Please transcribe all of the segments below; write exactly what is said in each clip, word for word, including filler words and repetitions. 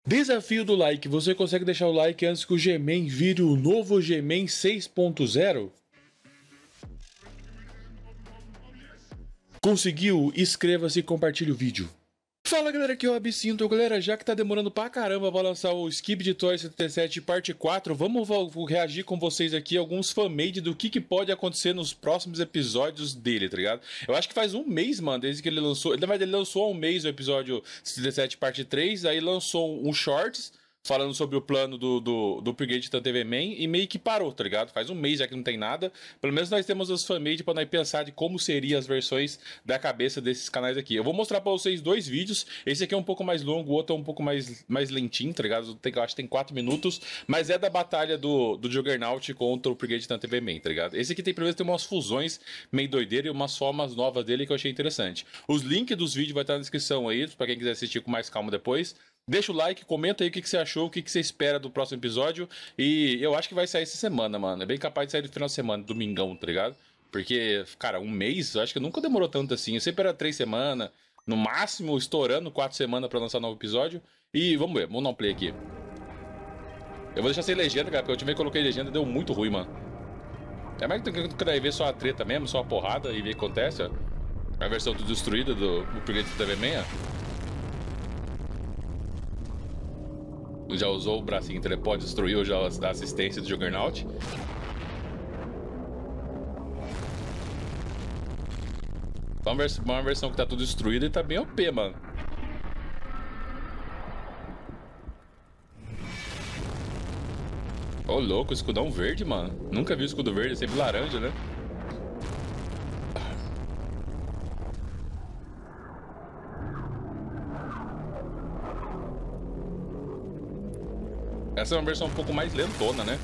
Desafio do like. Você consegue deixar o like antes que o G-Man vire o novo G-Man seis ponto zero? Conseguiu? Inscreva-se e compartilhe o vídeo. Fala galera, aqui é o Absinto. Galera, já que tá demorando pra caramba pra lançar o Skip de Toy setenta e sete parte quatro, vamos reagir com vocês aqui alguns fanmade do que, que pode acontecer nos próximos episódios dele, tá ligado? Eu acho que faz um mês, mano, desde que ele lançou. Na verdade, ele lançou há um mês o episódio setenta e sete parte três, aí lançou um shorts falando sobre o plano do, do, do upgrade da T V Man e meio que parou, tá ligado? Faz um mês já que não tem nada. Pelo menos nós temos os fanmade pra nós pensar de como seriam as versões da cabeça desses canais aqui. Eu vou mostrar pra vocês dois vídeos. Esse aqui é um pouco mais longo, o outro é um pouco mais, mais lentinho, tá ligado? Tem, eu acho que tem quatro minutos, mas é da batalha do, do Juggernaut contra o upgrade da T V Man, tá ligado? Esse aqui tem, pelo menos, tem umas fusões meio doideiras e umas formas novas dele que eu achei interessante. Os links dos vídeos vai estar na descrição aí, pra quem quiser assistir com mais calma depois. Deixa o like, comenta aí o que, que você achou, o que, que você espera do próximo episódio. E eu acho que vai sair essa semana, mano. É bem capaz de sair no final de semana, domingão, tá ligado? Porque, cara, um mês, eu acho que nunca demorou tanto assim. Eu sempre era três semanas, no máximo estourando quatro semanas pra lançar um novo episódio. E vamos ver, vamos dar um play aqui. Eu vou deixar sem legenda, cara, porque eu última vez que coloquei legenda deu muito ruim, mano. É mais que tu quer ver só a treta mesmo, só a porrada e ver o que acontece, ó. A versão do destruída do upgrade do T V Man, ó. Já usou o bracinho telepode, destruiu já a assistência do Juggernaut. Uma, vers uma versão que tá tudo destruída e tá bem O P, mano. Ô, oh, louco, escudão verde, mano. Nunca vi escudo verde, é sempre laranja, né? Essa é uma versão um pouco mais lentona, né?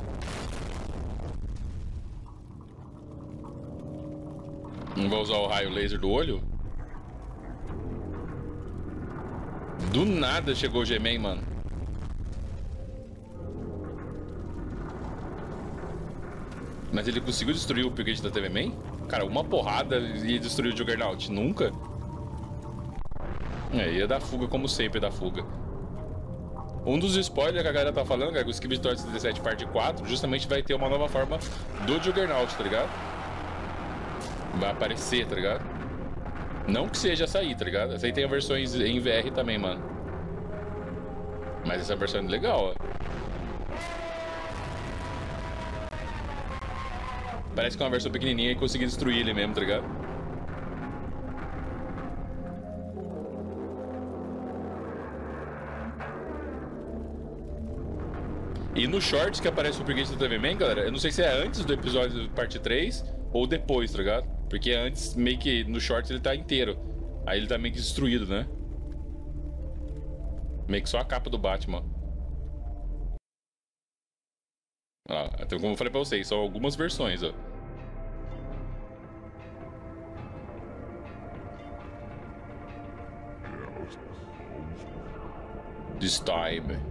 Não vou usar o raio laser do olho. Do nada chegou o G-Man, mano. Mas ele conseguiu destruir o upgrade da T V Man? Cara, uma porrada e destruiu o Juggernaut. Nunca? É, ia dar fuga como sempre da fuga. Um dos spoilers que a galera tá falando, cara, que o Skip de Toy setenta e sete parte quatro justamente vai ter uma nova forma do Juggernaut, tá ligado? Vai aparecer, tá ligado? Não que seja essa aí, tá ligado? Essa aí tem versões em V R também, mano. Mas essa versão é legal, ó. Parece que é uma versão pequenininha e consegui destruir ele mesmo, tá ligado? E no shorts que aparece o upgrade do T V Man, galera, eu não sei se é antes do episódio do parte três ou depois, tá ligado? Porque antes, meio que no shorts ele tá inteiro. Aí ele tá meio que destruído, né? Meio que só a capa do Batman. Ó, então como eu falei pra vocês, são algumas versões, ó. This time.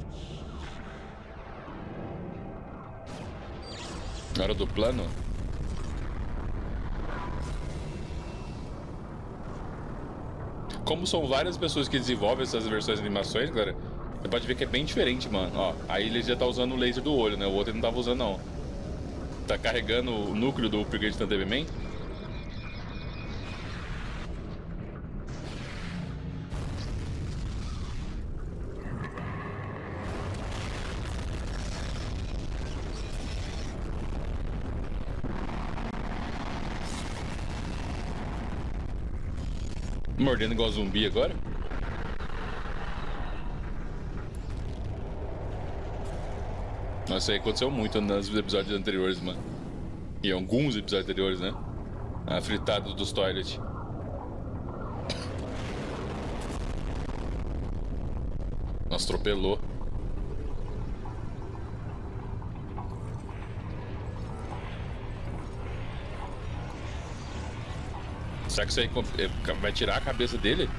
Na hora do plano. Como são várias pessoas que desenvolvem essas versões de animações, galera, você pode ver que é bem diferente, mano. Ó, aí ele já tá usando o laser do olho, né? O outro ele não tava usando, não. Tá carregando o núcleo do upgrade da T V Man. Mordendo igual zumbi agora. Nossa, isso aí aconteceu muito nos episódios anteriores, mano. E alguns episódios anteriores, né? A fritada dos toilets. Nossa, atropelou. Será que isso aí vai tirar a cabeça dele?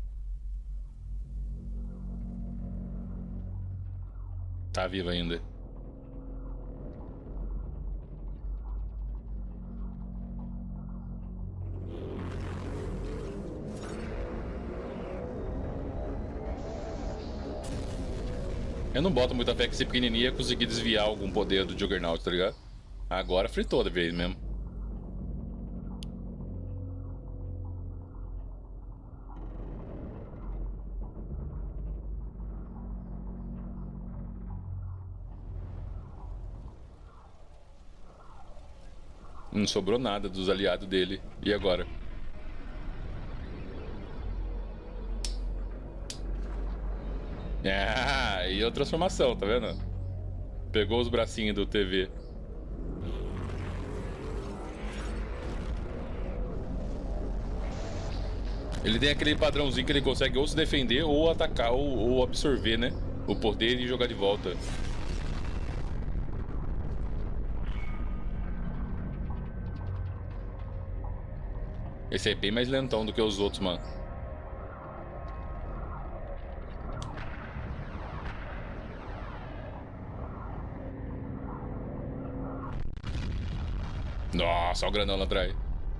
Tá vivo ainda. Eu não boto muita fé que esse pequenininho ia conseguir desviar algum poder do Juggernaut, tá ligado? Agora fritou da vez mesmo. Não sobrou nada dos aliados dele. E agora? Ah, e a transformação, tá vendo? Pegou os bracinhos do T V. Ele tem aquele padrãozinho que ele consegue ou se defender, ou atacar, ou, ou absorver, né? O poder e jogar de volta. Esse é bem mais lentão do que os outros, mano. Nossa, olha o grandão lá atrás.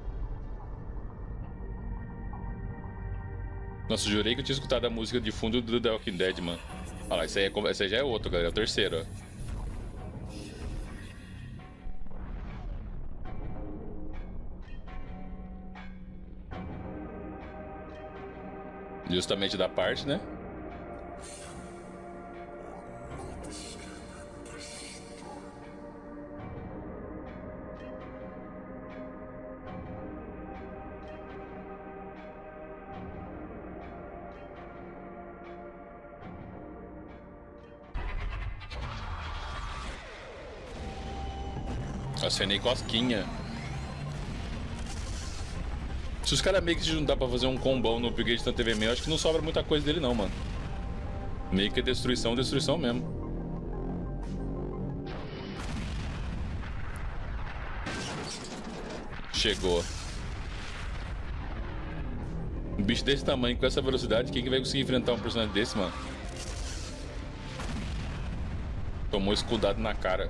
Nossa, jurei que eu tinha escutado a música de fundo do The Walking Dead, mano. Olha lá, esse aí, é, esse aí já é outro, galera. É o terceiro, ó. Justamente da parte, né? Acenei cosquinha. Se os caras meio que se juntar pra fazer um combão no upgrade da T V Man, eu acho que não sobra muita coisa dele não, mano. Meio que é destruição, destruição mesmo. Chegou. Um bicho desse tamanho, com essa velocidade, quem que vai conseguir enfrentar um personagem desse, mano? Tomou escudado na cara.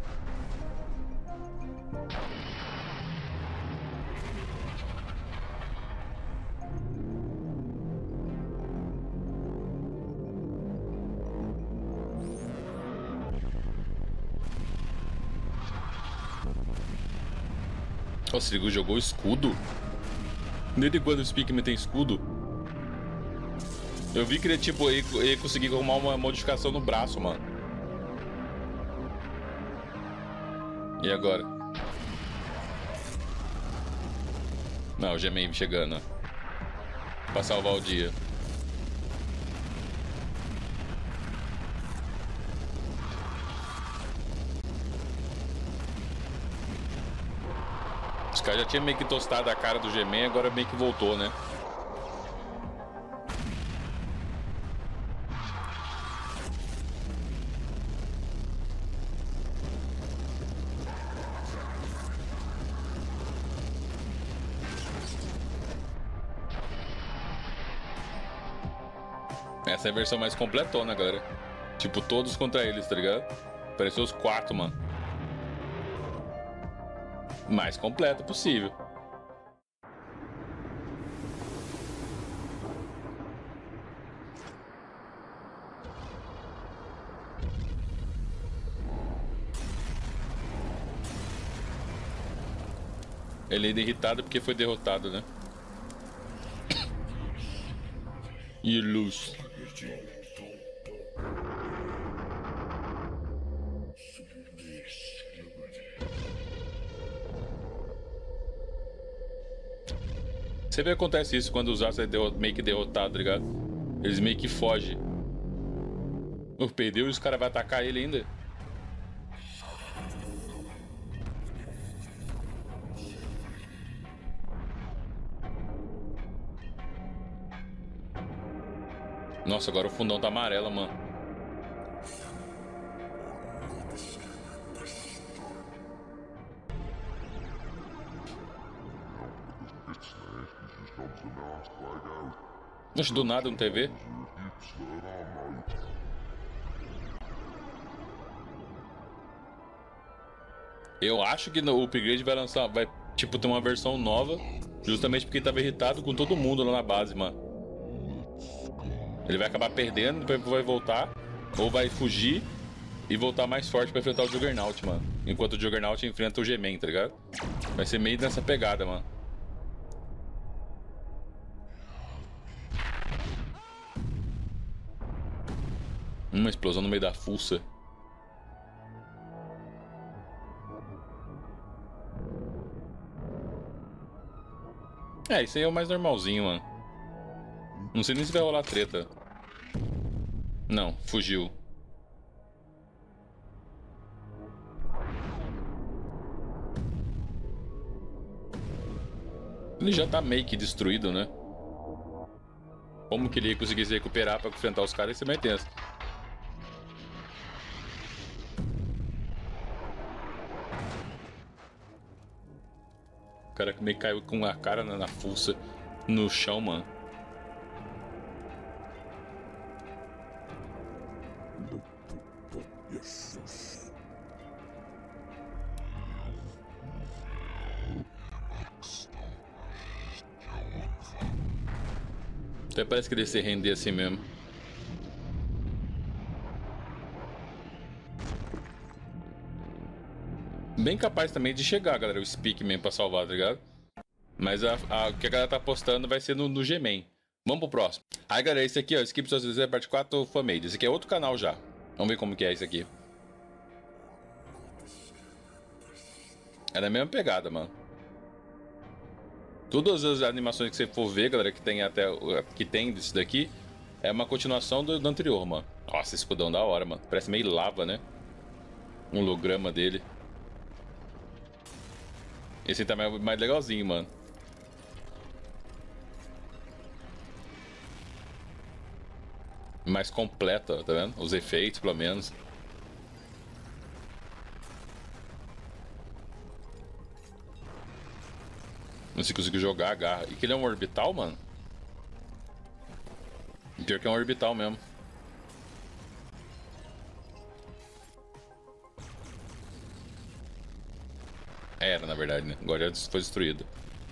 Nossa, ele jogou escudo? Desde quando o Speakman tem escudo? Eu vi que ele, tipo, ele, ele conseguiu arrumar uma modificação no braço, mano. E agora? Não, o G-Man chegando. Pra salvar o dia. Os caras já tinham meio que tostado a cara do G-Man, agora meio que voltou, né? Essa é a versão mais completona, galera. Tipo, todos contra eles, tá ligado? Pareceu os quatro, mano. Mais completo possível. Ele ainda é irritado porque foi derrotado, né? E luz. Sempre acontece isso quando os Astros é meio que derrotado, tá ligado? Eles meio que fogem. Oh, perdeu e os caras vão atacar ele ainda. Nossa, agora o fundão tá amarelo, mano. Nossa, do nada no T V. Eu acho que no upgrade vai lançar, vai tipo ter uma versão nova, justamente porque ele tava irritado com todo mundo lá na base, mano. Ele vai acabar perdendo, depois vai voltar, ou vai fugir e voltar mais forte pra enfrentar o Juggernaut, mano. Enquanto o Juggernaut enfrenta o G-Man, tá ligado? Vai ser meio nessa pegada, mano. Uma explosão no meio da fuça. É, isso aí é o mais normalzinho, mano. Não sei nem se vai rolar treta. Não, fugiu. Ele já tá meio que destruído, né? Como que ele ia conseguir se recuperar pra enfrentar os caras? Isso é meio tenso. O cara que meio caiu com a cara na, na fuça no chão, mano. Até parece que ele se render assim mesmo. Bem capaz também de chegar, galera, o Speak mesmo pra salvar, tá ligado? Mas a, a, o que a galera tá postando vai ser no, no G-Man. Vamos pro próximo. Aí, galera, esse aqui, ó, Skip Social parte quatro Famade. Esse aqui é outro canal já. Vamos ver como que é esse aqui. É da mesma pegada, mano. Todas as animações que você for ver, galera, que tem até que tem disso daqui, é uma continuação do, do anterior, mano. Nossa, esse escudão da hora, mano. Parece meio lava, né? Um holograma dele. Esse também é mais legalzinho, mano. Mais completa, tá vendo? Os efeitos, pelo menos. Não se conseguiu jogar a garra. E que ele é um orbital, mano? Pior que é um orbital mesmo. Era, na verdade, né? Agora já foi destruído.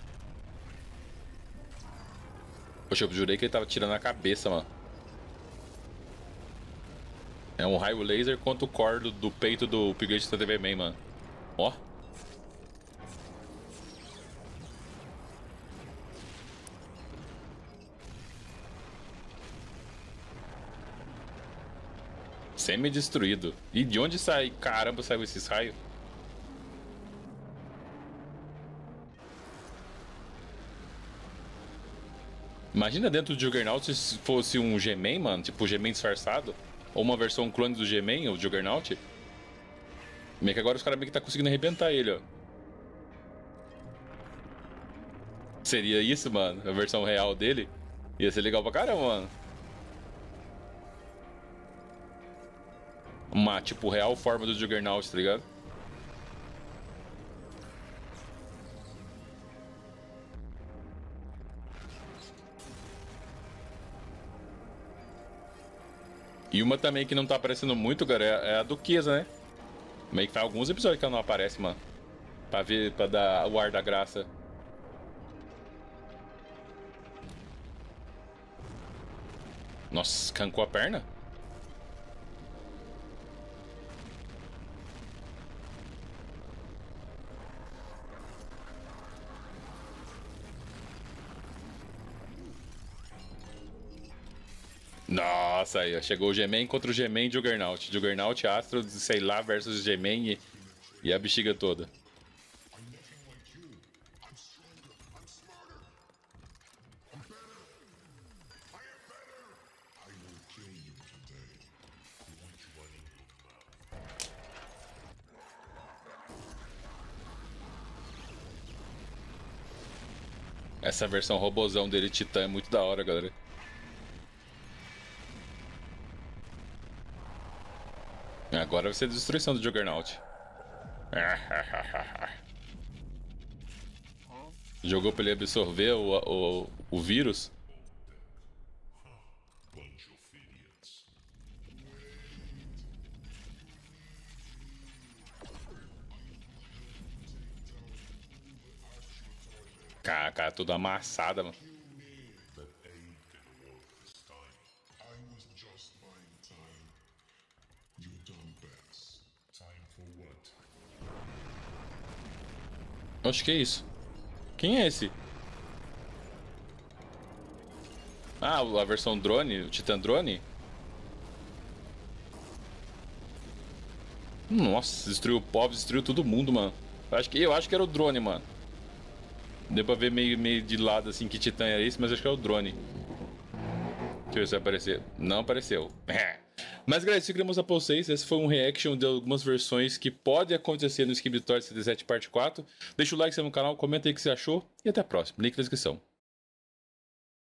Poxa, eu jurei que ele tava tirando a cabeça, mano. É um raio laser contra o core do, do peito do upgrade da T V Man, mano. Ó. Semi-destruído. E de onde sai? Caramba, saiu esses raios? Imagina dentro do Juggernaut se fosse um G-Man, mano. Tipo, o G-Man disfarçado. Ou uma versão clone do G-Man, o Juggernaut. Meio que agora os caras meio que tá conseguindo arrebentar ele, ó. Seria isso, mano? A versão real dele? Ia ser legal pra caramba, mano. Uma, tipo, real forma do Juggernaut, tá ligado? E uma também que não tá aparecendo muito, cara, é a Duquesa, né? Meio que faz alguns episódios que ela não aparece, mano. Pra ver, pra dar o ar da graça. Nossa, cancou a perna? Nossa, aí, ó, chegou o G-Man contra o G-Man e Juggernaut. Juggernaut, Astro, sei lá, versus G-Man e, e a bexiga toda. Essa versão robozão dele, Titã, é muito da hora, galera. Agora vai ser a destruição do Juggernaut. Jogou pra ele absorver o, o, o vírus. Cara, cara, tudo amassada, mano. Acho que é isso. Quem é esse? Ah, a versão drone, o Titã Drone? Nossa, destruiu o povo, destruiu todo mundo, mano. Eu acho que, eu acho que era o drone, mano. Deu pra ver meio, meio de lado assim que Titã era esse, mas acho que é o drone. Deixa eu ver se vai aparecer. Não apareceu. Mas galera, isso eu queria mostrar pra vocês. Esse foi um reaction de algumas versões que pode acontecer no Skip de Toy setenta e sete parte quatro. Deixa o like no canal, comenta aí o que você achou e até a próxima. Link na descrição.